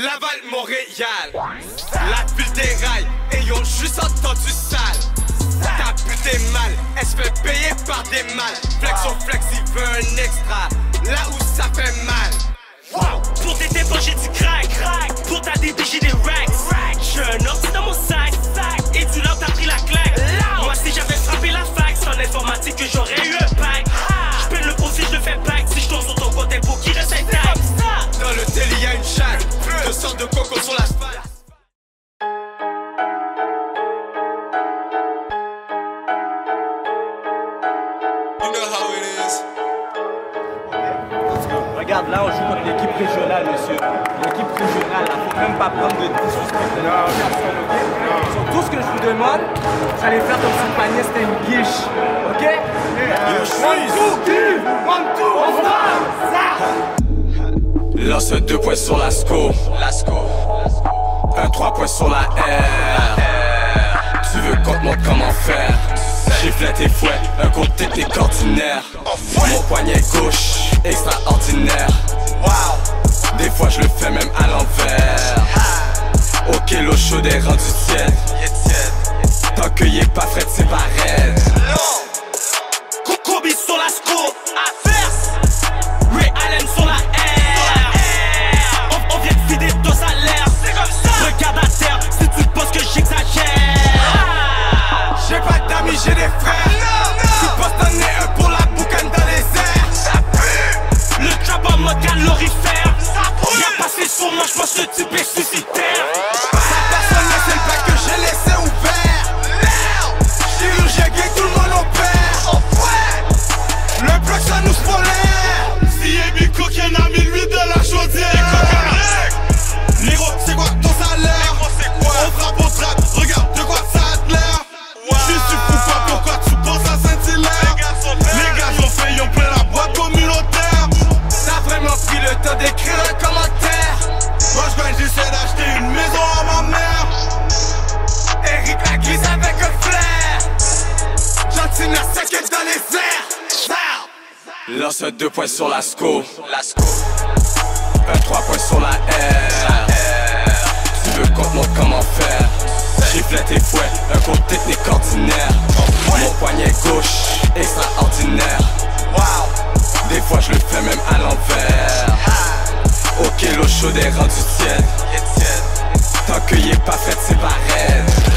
Laval, Montréal, la ville des rails, ayons juste entendu sale. Ta pute est mal, elle se fait payer par des mâles. Flex on flex, il veut un extra, là où ça fait mal. Wow. Pour tes dépôts j'ai du crack, pour ta débit j'ai des racks. J'suis un ordi dans mon sac, et du lord t'as pris la claque. Moi si j'avais frappé la fac, c'est en informatique que j'aurais eu un pack. J'peine le profit, je le fais back, si j'tombe sur ton côté pour qu'il reste intact. Dans le délit y'a une chatte, 2 sortes de coco sur l'asphalte. You know how it is. Regarde, là on joue contre l'équipe régionale, monsieur. L'équipe régionale, là, faut même pas prendre de disrespect. Non, sur tout ce que je vous demande, vous allez faire comme si le panier c'était une guiche. Ok? Yo, Shreez. On va! Lance 2 points sur la SCO. Un 3 points sur la R. Tu veux qu'on te montre comment faire? Gifle tes fouets, un coup de technique ordinaire. Mon poignet gauche, extraordinaire. Des fois je le fais même à l'envers. Ok, l'eau chaude est rendue tiède. Tant qu'il est pas frais, c'est pas raide. Kobe sur la SCO, averse. Ray Alain sur la R. On vient de vider ton salaire. C'est comme ça. Regarde à terre, si tu penses que j'exagère. J'ai pas d'amis, j'ai des frères. Tu penses t'en es un pour la boucane dans les airs. Ça pue. Le trap en mode calorifère. Rien passé sur moi, j'pense que tu peux suicidaire. Ça personne mais c'est le bac que j'ai laissé ouvert. Chirurgien gay, tout le monde en perd. Le bloc ça nous spolaire. Si Ebico qui en a mis lui de la chaudière. Niro, c'est quoi ton salaire? On frappe au trap, regarde de quoi ça a l'air. Je suis fou pas pourquoi tu penses à Saint-Hilaire. Les gars ont fait, ils ont plein la boîte communautaire. T'as vraiment pris le temps d'écrire un commentaire. Moi je gagne, j'essaie d'acheter une maison à ma mère. Eric la glisse avec un flair. Gentil la saquette dans les airs. Lance 2 points sur la SCO. Un 3 points sur la R. Tu veux qu'on te montre comment faire? Gifle tes fouets, un coup de technique ordinaire. Mon poignet gauche, extraordinaire. Des fois je le fais même à l'envers. Ok, l'eau chaude est rendue tiède. Tant qu'il est pas fait, c'est pas raide.